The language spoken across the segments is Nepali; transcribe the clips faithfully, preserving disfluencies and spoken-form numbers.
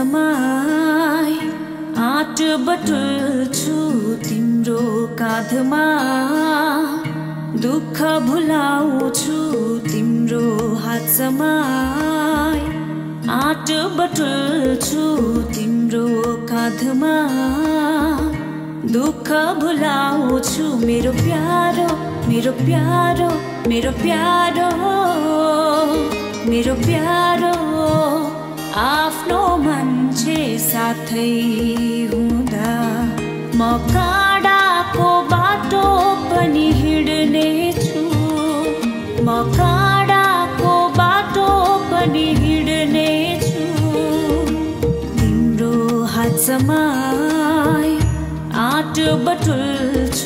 समाई आँट बटुल्छु तिम्रो काँधमा, दुःख भुलाउँछु तिम्रो हात समाई आँट बटुल्छु तिम्रो काँधमा, दुःख भुलाउँछु मेरो प्यारो मेरो प्यारो मेरो प्यारो मेरो प्यारो। आफ्नो मान्छे साथै हुँदा म काँडाको बाटो पनि हिँड्ने छु, म काँडाको बाटो पनि हिँड्ने छु। तिम्रो हात समाई आँट बटुल्छु।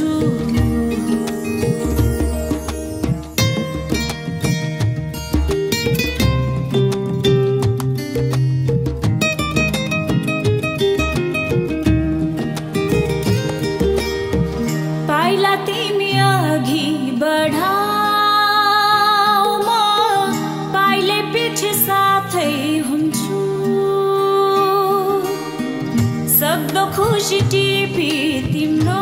पाइला तिमी अघि बढाऊ, म पाइले पछि साथै हुन्छु। सक्दो खुसी टिपी तिम्रो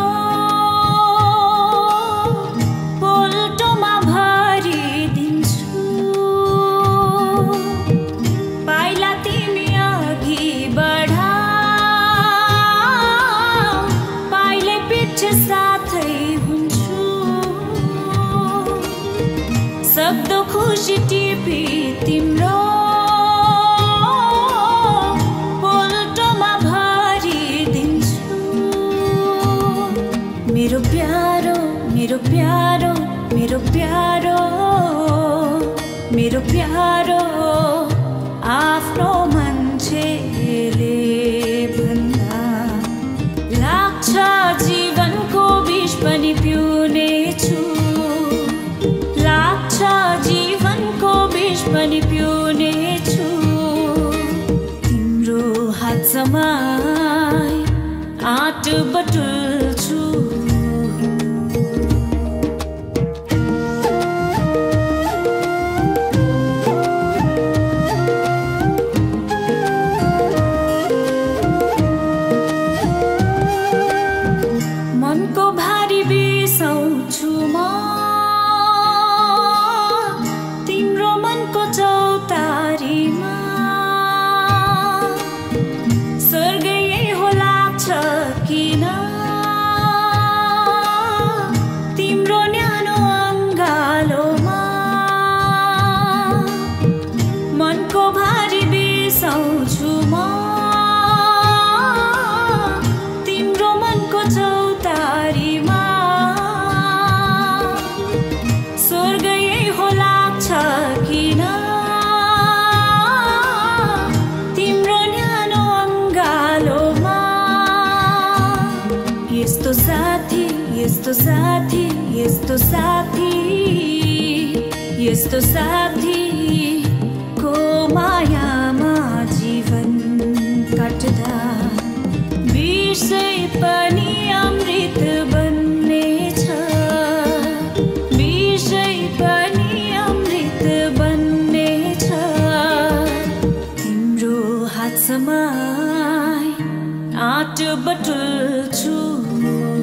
पोल्टोमा भरिदिन्छु। पाइला तिमी अघि बढाऊ, पाइले पछि साथै हुन्छु। सक्दो खुसी टिपी तिम्रो मेरो प्यारो मेरो प्यारो मेरो प्यारो मेरो प्यारो। आफ्नो मान्छेले भन्दा लाग्छ जीवनको विष पनि पिउने छु, लाग्छ जीवनको विष पनि पिउने छु। तिम्रो हात समाई आँट बटुल्छु। मनको भारी बिसाउँछु म तिम्रो मनको चौतारीमा, स्वर्ग यही हो लाग्छ किन तिम्रो न्यानो अङ्गालोमा। मनको भारी बिसाउँछु म तिम्रो मनको चौतारीमा, स्वर्ग यही हो लाग्छ किन तिम्रो न्यानो अङ्गालोमा। यस्तो साथी यस्तो साथी यस्तो साथी यस्तो साथी को मायामा जीवन काट्दा विषै पनि अमृत बन्नेछ, विषै पनि अमृत बन्नेछ। तिम्रो हात समाई आँट बटुल्छु।